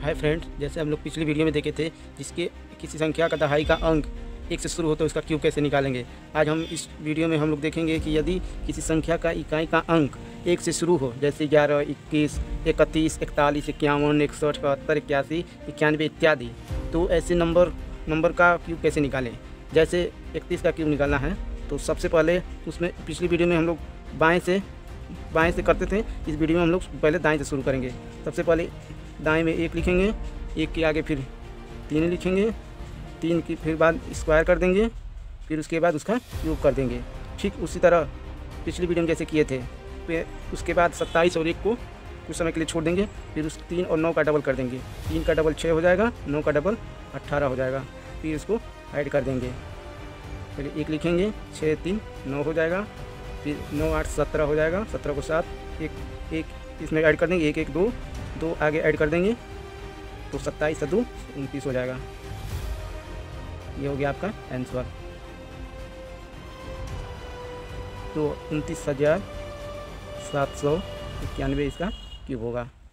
Hi friends, जैसे हम लोग पिछली वीडियो में देखे थे जिसके किसी संख्या का दहाई का अंक 1 से शुरू हो तो उसका क्यूब कैसे निकालेंगे। आज हम इस वीडियो में हम लोग देखेंगे कि यदि किसी संख्या का इकाई का अंक 1 से शुरू हो, जैसे 11, 21, 31, 41, 51, 61, 72, 81, 91 इत्यादि, तो ऐसे नंबर का क्यूब कैसे निकालें। जैसे 31 का क्यूब निकालना है तो सबसे पहले उसमें पिछली वीडियो में हम लोग बाएँ से करते थे। इस वीडियो में हम लोग पहले दाएँ से शुरू करेंगे। सबसे पहले दाएं में 1 लिखेंगे, 1 के आगे फिर 3 लिखेंगे, 3 की फिर बाद स्क्वायर कर देंगे, फिर उसके बाद उसका क्यूब कर देंगे। ठीक उसी तरह पिछली वीडियो में जैसे किए थे। फिर उसके बाद 27 और 1 को कुछ समय के लिए छोड़ देंगे, फिर उस 3 और 9 का डबल कर देंगे। 3 का डबल 6 हो जाएगा, 9 का डबल 18 हो जाएगा। फिर इसको ऐड कर देंगे। पहले 1 लिखेंगे, 6 3 9 हो जाएगा, फिर 9 8 17 हो जाएगा, 17 को 7 1 इसमें ऐड कर देंगे, 1 1 2 आगे ऐड कर देंगे तो 27 से 2 29 हो जाएगा। ये हो गया आपका आंसर। तो 29,791 इसका क्यूब होगा।